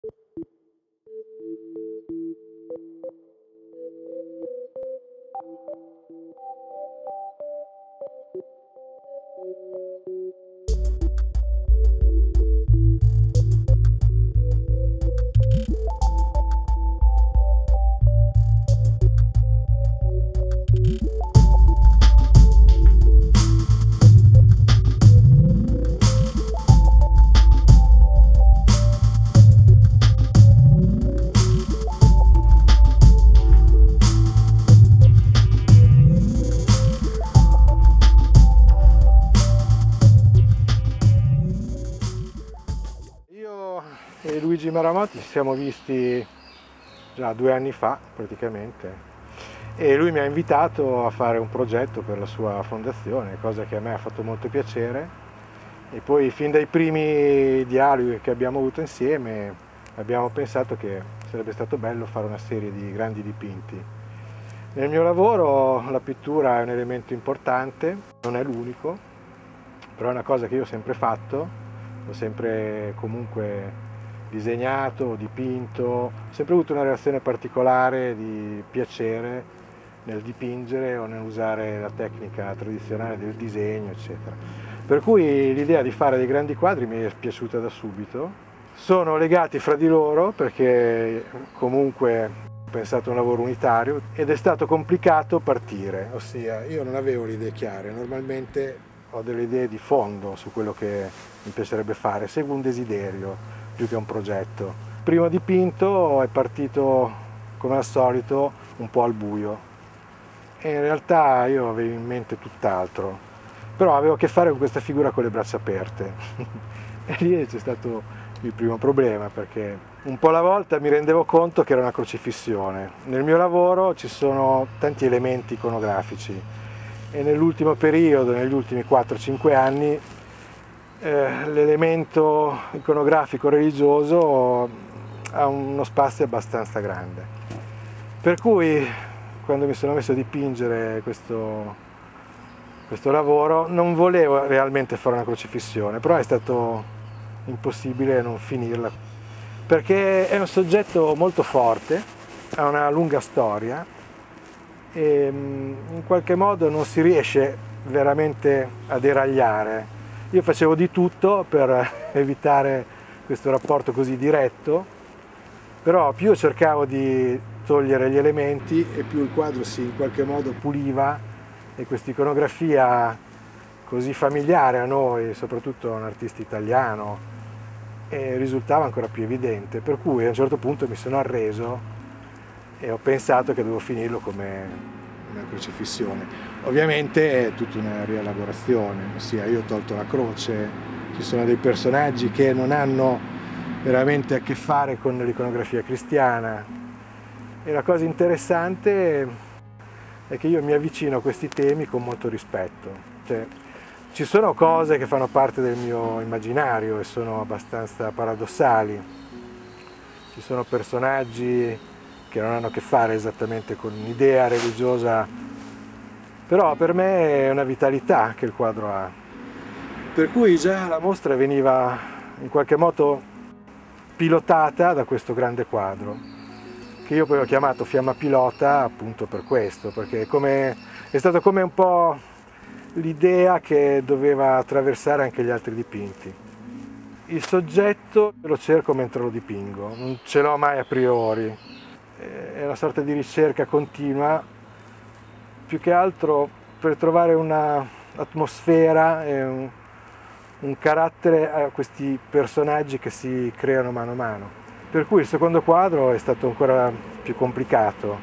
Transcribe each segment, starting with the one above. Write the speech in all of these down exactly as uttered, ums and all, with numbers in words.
E Luigi Maramotti ci siamo visti già due anni fa praticamente, e lui mi ha invitato a fare un progetto per la sua fondazione, cosa che a me ha fatto molto piacere, e poi fin dai primi dialoghi che abbiamo avuto insieme abbiamo pensato che sarebbe stato bello fare una serie di grandi dipinti. Nel mio lavoro la pittura è un elemento importante, non è l'unico, però è una cosa che io ho sempre fatto, ho sempre comunque disegnato, dipinto, ho sempre avuto una relazione particolare di piacere nel dipingere o nell'usare la tecnica tradizionale del disegno, eccetera. Per cui l'idea di fare dei grandi quadri mi è piaciuta da subito. Sono legati fra di loro perché comunque ho pensato a un lavoro unitario ed è stato complicato partire, ossia io non avevo le idee chiare, normalmente ho delle idee di fondo su quello che mi piacerebbe fare, seguo un desiderio più che un progetto. Il primo dipinto è partito come al solito un po' al buio e in realtà io avevo in mente tutt'altro, però avevo a che fare con questa figura con le braccia aperte e lì c'è stato il primo problema, perché un po' alla volta mi rendevo conto che era una crocifissione. Nel mio lavoro ci sono tanti elementi iconografici e nell'ultimo periodo, negli ultimi quattro cinque anni, Eh, l'elemento iconografico religioso ha uno spazio abbastanza grande, per cui quando mi sono messo a dipingere questo, questo lavoro non volevo realmente fare una crocifissione, però è stato impossibile non finirla, perché è un soggetto molto forte, ha una lunga storia e in qualche modo non si riesce veramente a deragliare. Io facevo di tutto per evitare questo rapporto così diretto, però più cercavo di togliere gli elementi e più il quadro si in qualche modo puliva, e questa iconografia così familiare a noi, soprattutto a un artista italiano, e risultava ancora più evidente, per cui a un certo punto mi sono arreso e ho pensato che dovevo finirlo come una crocifissione. Ovviamente è tutta una rielaborazione, ossia io ho tolto la croce, ci sono dei personaggi che non hanno veramente a che fare con l'iconografia cristiana, e la cosa interessante è che io mi avvicino a questi temi con molto rispetto. Cioè, ci sono cose che fanno parte del mio immaginario e sono abbastanza paradossali, ci sono personaggi che non hanno a che fare esattamente con un'idea religiosa, però per me è una vitalità che il quadro ha. Per cui già la mostra veniva in qualche modo pilotata da questo grande quadro, che io poi ho chiamato Fiamma Pilota appunto per questo, perché è, come, è stato come un po' l'idea che doveva attraversare anche gli altri dipinti. Il soggetto lo cerco mentre lo dipingo, non ce l'ho mai a priori. È una sorta di ricerca continua, più che altro per trovare un'atmosfera e un, un carattere a questi personaggi che si creano mano a mano. Per cui il secondo quadro è stato ancora più complicato.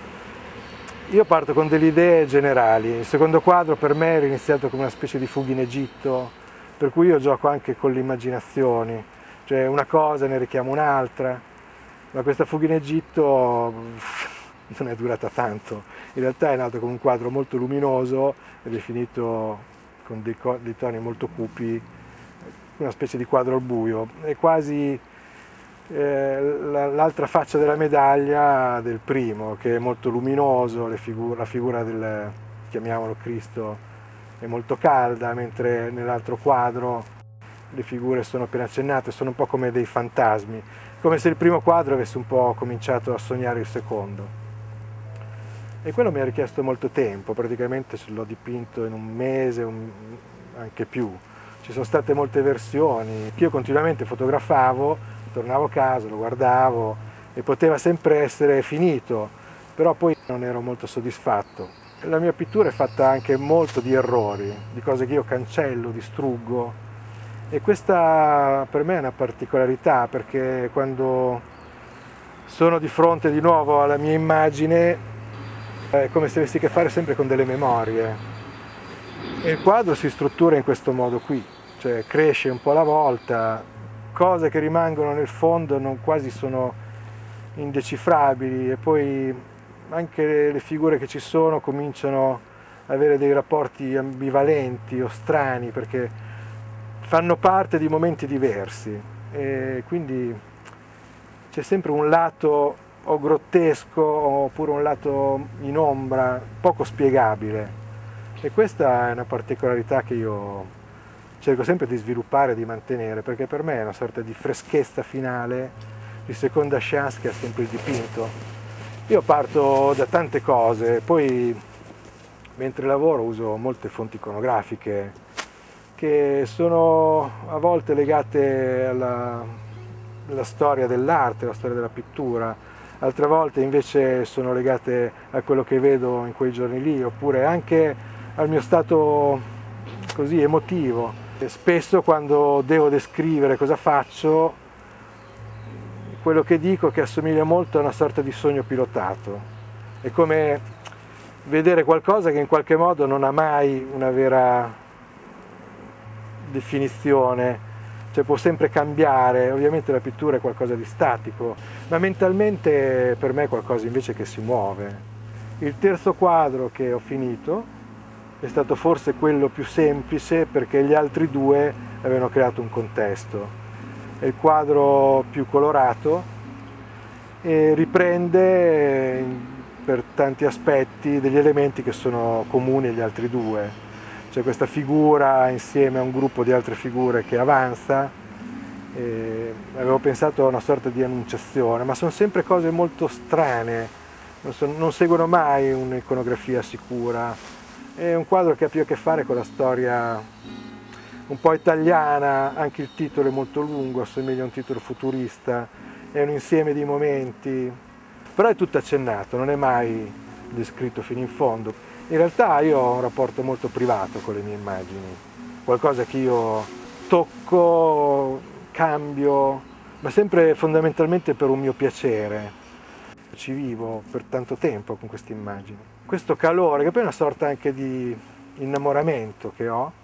Io parto con delle idee generali. Il secondo quadro per me era iniziato come una specie di fuga in Egitto, per cui io gioco anche con le immaginazioni, cioè una cosa ne richiamo un'altra. Ma questa fuga in Egitto non è durata tanto, in realtà è nato come un quadro molto luminoso ed è finito con dei, dei toni molto cupi, una specie di quadro al buio, è quasi eh, l'altra faccia della medaglia del primo, che è molto luminoso, le figu la figura del, chiamiamolo Cristo, è molto calda, mentre nell'altro quadro le figure sono appena accennate, sono un po' come dei fantasmi, come se il primo quadro avesse un po' cominciato a sognare il secondo. E quello mi ha richiesto molto tempo, praticamente l'ho dipinto in un mese, un, anche più. Ci sono state molte versioni, io continuamente fotografavo, tornavo a casa, lo guardavo e poteva sempre essere finito, però poi non ero molto soddisfatto. La mia pittura è fatta anche molto di errori, di cose che io cancello, distruggo, e questa per me è una particolarità, perché quando sono di fronte di nuovo alla mia immagine è come se avessi a che fare sempre con delle memorie, e il quadro si struttura in questo modo qui, cioè cresce un po' alla volta, cose che rimangono nel fondo non quasi sono indecifrabili, e poi anche le figure che ci sono cominciano ad avere dei rapporti ambivalenti o strani, perché fanno parte di momenti diversi, e quindi c'è sempre un lato o grottesco oppure un lato in ombra poco spiegabile, e questa è una particolarità che io cerco sempre di sviluppare e di mantenere, perché per me è una sorta di freschezza finale, di seconda chance che ha sempre il dipinto. Io parto da tante cose, poi mentre lavoro uso molte fonti iconografiche che sono a volte legate alla, alla storia dell'arte, alla storia della pittura, altre volte invece sono legate a quello che vedo in quei giorni lì, oppure anche al mio stato così emotivo. E spesso quando devo descrivere cosa faccio, quello che dico che assomiglia molto a una sorta di sogno pilotato. È come vedere qualcosa che in qualche modo non ha mai una vera definizione, cioè può sempre cambiare. Ovviamente la pittura è qualcosa di statico, ma mentalmente per me è qualcosa invece che si muove. Il terzo quadro che ho finito è stato forse quello più semplice, perché gli altri due avevano creato un contesto. È il quadro più colorato e riprende per tanti aspetti degli elementi che sono comuni agli altri due. C'è questa figura insieme a un gruppo di altre figure che avanza, e avevo pensato a una sorta di annunciazione, ma sono sempre cose molto strane, non, so, non seguono mai un'iconografia sicura. È un quadro che ha più a che fare con la storia un po' italiana, anche il titolo è molto lungo, assomiglia a un titolo futurista, è un insieme di momenti, però è tutto accennato, non è mai descritto fino in fondo. In realtà io ho un rapporto molto privato con le mie immagini, qualcosa che io tocco, cambio, ma sempre fondamentalmente per un mio piacere. Ci vivo per tanto tempo con queste immagini. Questo calore, che poi è una sorta anche di innamoramento che ho,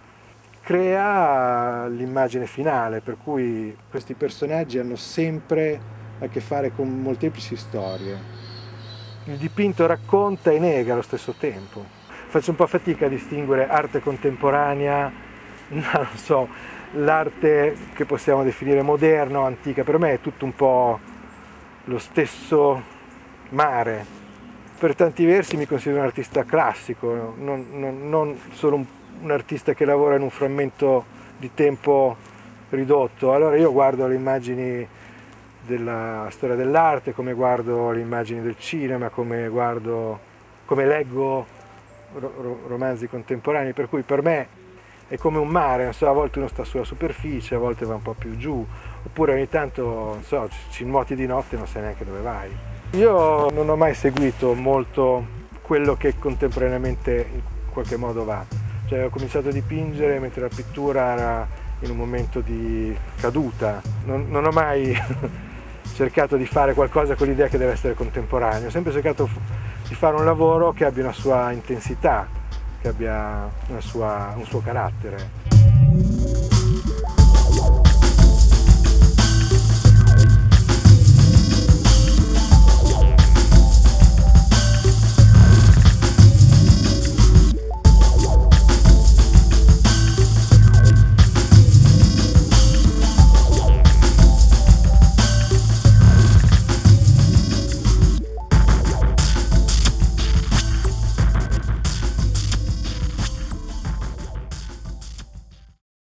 crea l'immagine finale, per cui questi personaggi hanno sempre a che fare con molteplici storie. Il dipinto racconta e nega allo stesso tempo. Faccio un po' fatica a distinguere arte contemporanea, non so, l'arte che possiamo definire moderna o antica. Per me è tutto un po' lo stesso mare. Per tanti versi mi considero un artista classico, non, non, non solo un, un artista che lavora in un frammento di tempo ridotto. Allora io guardo le immagini della storia dell'arte, come guardo le immagini del cinema, come guardo, come leggo ro romanzi contemporanei, per cui per me è come un mare, non so, a volte uno sta sulla superficie, a volte va un po' più giù, oppure ogni tanto, non so, ci nuoti di notte e non sai neanche dove vai. Io non ho mai seguito molto quello che contemporaneamente in qualche modo va, cioè ho cominciato a dipingere mentre la pittura era in un momento di caduta, non, non ho mai cercato di fare qualcosa con l'idea che deve essere contemporaneo, ho sempre cercato di fare un lavoro che abbia una sua intensità, che abbia una sua, un suo carattere.